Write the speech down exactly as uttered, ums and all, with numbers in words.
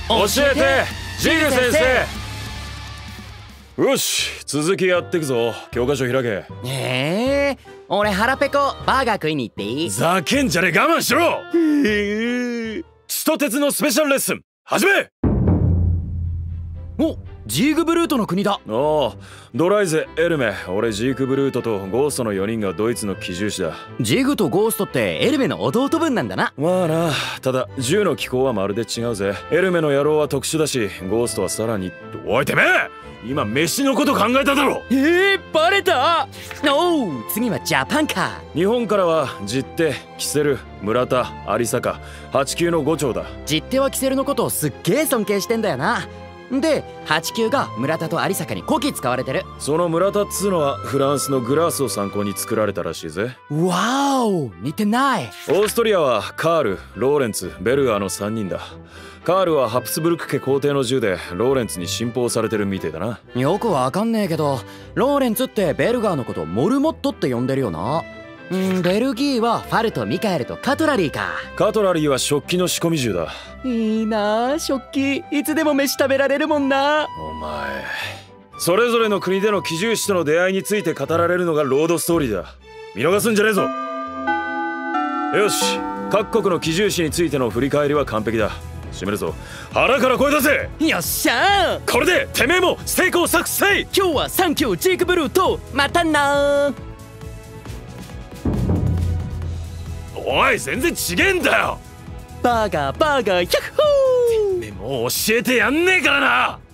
教えてジグ先生。よし、続きやってくぞ。教科書開け。 ええー、俺腹ペコバーガー食いに行っていい？ ざけんじゃねえ、我慢しろ。へえ、血と鉄のスペシャルレッスン始め。 お、ジーグブルートの国だ。 おお、ドライゼ、エルメ、俺ジークブルートとゴーストのよにんがドイツの奇獣士だ。 ジグとゴーストってエルメの弟分なんだな。 まあな、ただ銃の機構はまるで違うぜ。エルメの野郎は特殊だし、ゴーストはさらに。おいてめえ、今飯のこと考えただろ。 えー、バレた。おう、次はジャパンか。 日本からはジッテ、キセル、村田、有坂、はちきゅうのご丁だ。 ジッテはキセルのことをすっげえ尊敬してんだよな。で、はちきゅうが村田と有坂にこき使われてる。 その村田っつうのはフランスのグラースを参考に作られたらしいぜ。 わーお、似てない。 オーストリアはカール、ローレンツ、ベルガーのさんにんだ。カールはハプスブルク家皇帝の銃でローレンツに信奉されてるみてえだな。 よくわかんねえけど、ローレンツってベルガーのことモルモットって呼んでるよな。ん、ベルギーはファルト、ミカエルとカトラリーか。 カトラリーは食器の仕込み銃だ。 いいなあ、食器。いつでも飯食べられるもんな。 お前、それぞれの国での奇獣士との出会いについて語られるのがロードストーリーだ。見逃すんじゃねえぞ。よし、各国の奇獣士についての振り返りは完璧だ。締めるぞ。腹から声出せ。 よっしゃー。 これでてめえも成功作成。 今日はサンキュージークブルート。またなー。 おい、全然違えんだよ。 バーガーバーガー、ヤッホー。 てめえもう教えてやんねえからな。